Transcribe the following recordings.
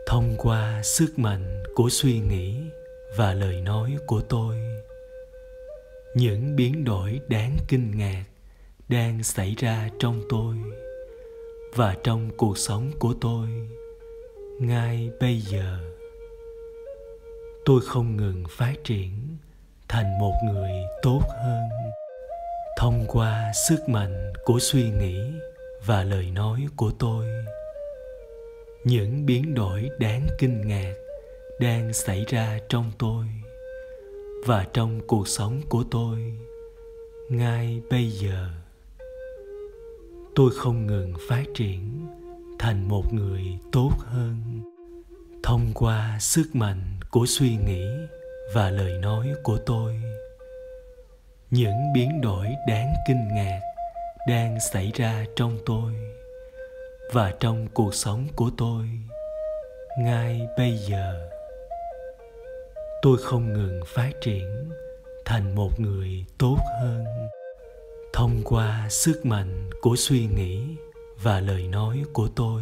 Thông qua sức mạnh của suy nghĩ và lời nói của tôi, những biến đổi đáng kinh ngạc đang xảy ra trong tôi và trong cuộc sống của tôi ngay bây giờ. Tôi không ngừng phát triển thành một người tốt hơn. Thông qua sức mạnh của suy nghĩ và lời nói của tôi, những biến đổi đáng kinh ngạc đang xảy ra trong tôi và trong cuộc sống của tôi ngay bây giờ. Tôi không ngừng phát triển thành một người tốt hơn. Thông qua sức mạnh của suy nghĩ và lời nói của tôi, những biến đổi đáng kinh ngạc đang xảy ra trong tôi và trong cuộc sống của tôi ngay bây giờ. Tôi không ngừng phát triển thành một người tốt hơn. Thông qua sức mạnh của suy nghĩ và lời nói của tôi,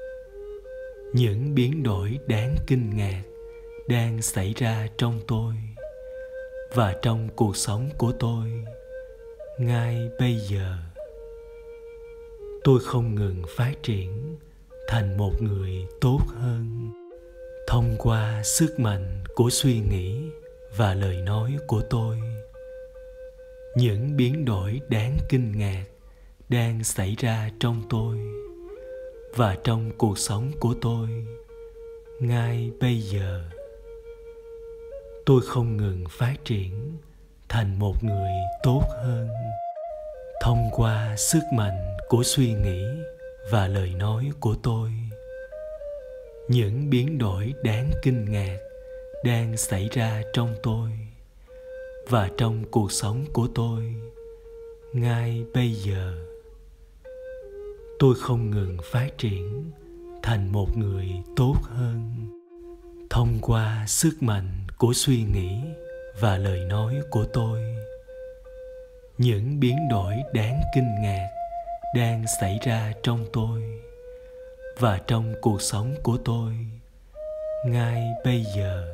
những biến đổi đáng kinh ngạc đang xảy ra trong tôi và trong cuộc sống của tôi ngay bây giờ. Tôi không ngừng phát triển thành một người tốt hơn. Thông qua sức mạnh của suy nghĩ và lời nói của tôi, những biến đổi đáng kinh ngạc đang xảy ra trong tôi và trong cuộc sống của tôi ngay bây giờ. Tôi không ngừng phát triển thành một người tốt hơn. Thông qua sức mạnh của suy nghĩ và lời nói của tôi, những biến đổi đáng kinh ngạc đang xảy ra trong tôi và trong cuộc sống của tôi ngay bây giờ. Tôi không ngừng phát triển thành một người tốt hơn. Thông qua sức mạnh của suy nghĩ và lời nói của tôi, những biến đổi đáng kinh ngạc đang xảy ra trong tôi và trong cuộc sống của tôi ngay bây giờ.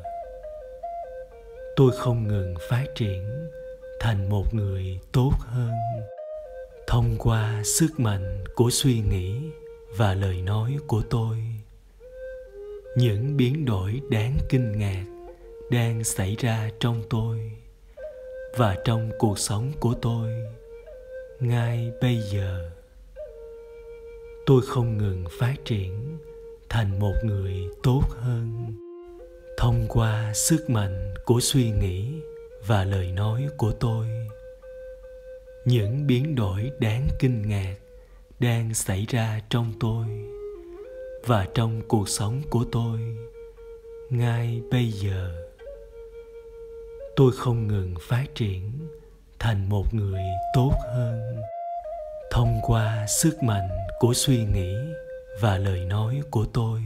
Tôi không ngừng phát triển thành một người tốt hơn. Thông qua sức mạnh của suy nghĩ và lời nói của tôi, những biến đổi đáng kinh ngạc đang xảy ra trong tôi và trong cuộc sống của tôi ngay bây giờ. Tôi không ngừng phát triển thành một người tốt hơn. Thông qua sức mạnh của suy nghĩ và lời nói của tôi, những biến đổi đáng kinh ngạc đang xảy ra trong tôi và trong cuộc sống của tôi ngay bây giờ. Tôi không ngừng phát triển thành một người tốt hơn. Thông qua sức mạnh của suy nghĩ và lời nói của tôi,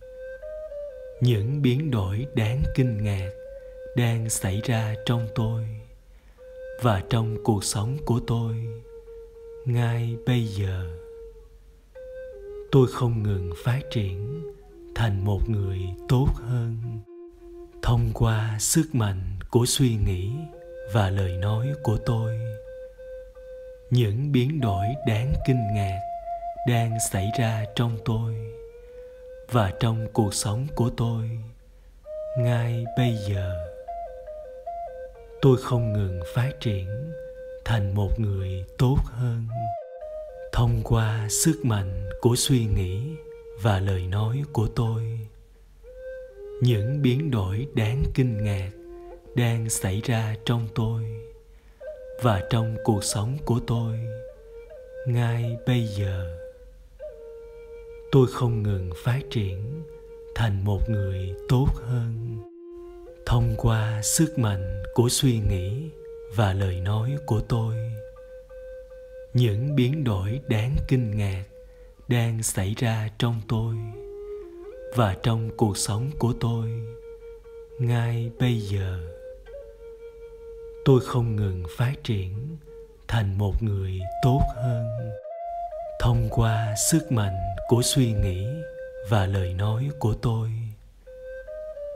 những biến đổi đáng kinh ngạc đang xảy ra trong tôi và trong cuộc sống của tôi ngay bây giờ. Tôi không ngừng phát triển thành một người tốt hơn. Thông qua sức mạnh của suy nghĩ và lời nói của tôi, những biến đổi đáng kinh ngạc đang xảy ra trong tôi và trong cuộc sống của tôi ngay bây giờ. Tôi không ngừng phát triển thành một người tốt hơn. Thông qua sức mạnh của suy nghĩ và lời nói của tôi, những biến đổi đáng kinh ngạc đang xảy ra trong tôi và trong cuộc sống của tôi ngay bây giờ. Tôi không ngừng phát triển thành một người tốt hơn. Thông qua sức mạnh của suy nghĩ và lời nói của tôi, những biến đổi đáng kinh ngạc đang xảy ra trong tôi và trong cuộc sống của tôi ngay bây giờ. Tôi không ngừng phát triển thành một người tốt hơn. Thông qua sức mạnh của suy nghĩ và lời nói của tôi,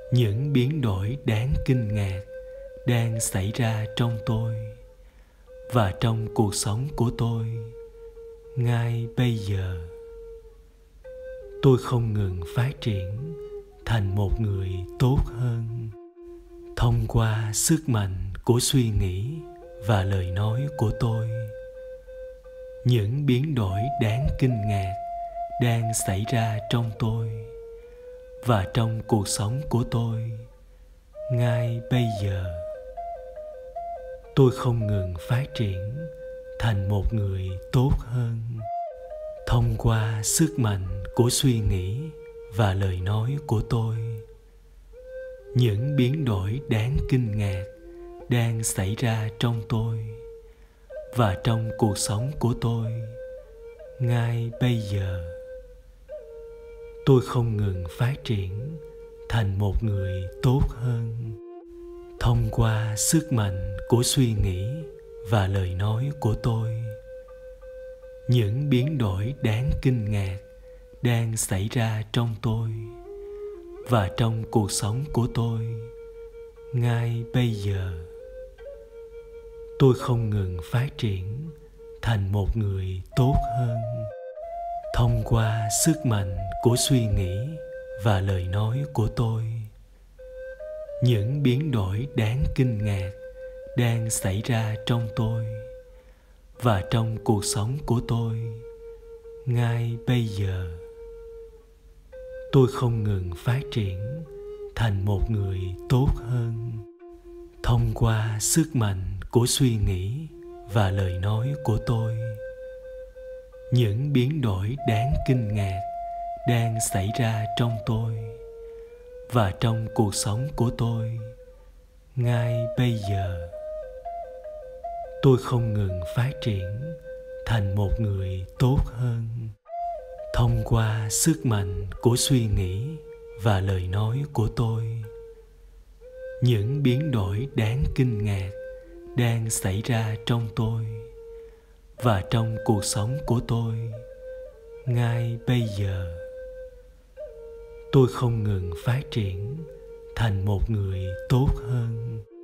những biến đổi đáng kinh ngạc đang xảy ra trong tôi và trong cuộc sống của tôi ngay bây giờ. Tôi không ngừng phát triển thành một người tốt hơn thông qua sức mạnh của suy nghĩ và lời nói của tôi. Những biến đổi đáng kinh ngạc đang xảy ra trong tôi và trong cuộc sống của tôi ngay bây giờ. Tôi không ngừng phát triển thành một người tốt hơn thông qua sức mạnh của suy nghĩ và lời nói của tôi. Những biến đổi đáng kinh ngạc đang xảy ra trong tôi và trong cuộc sống của tôi ngay bây giờ. Tôi không ngừng phát triển thành một người tốt hơn thông qua sức mạnh của suy nghĩ và lời nói của tôi. Những biến đổi đáng kinh ngạc đang xảy ra trong tôi và trong cuộc sống của tôi ngay bây giờ. Tôi không ngừng phát triển thành một người tốt hơn thông qua sức mạnh của suy nghĩ và lời nói của tôi. Những biến đổi đáng kinh ngạc đang xảy ra trong tôi và trong cuộc sống của tôi ngay bây giờ. Tôi không ngừng phát triển thành một người tốt hơn thông qua sức mạnh của suy nghĩ và lời nói của tôi. Những biến đổi đáng kinh ngạc đang xảy ra trong tôi và trong cuộc sống của tôi ngay bây giờ. Tôi không ngừng phát triển thành một người tốt hơn thông qua sức mạnh của suy nghĩ và lời nói của tôi. Những biến đổi đáng kinh ngạc đang xảy ra trong tôi và trong cuộc sống của tôi ngay bây giờ. Tôi không ngừng phát triển thành một người tốt hơn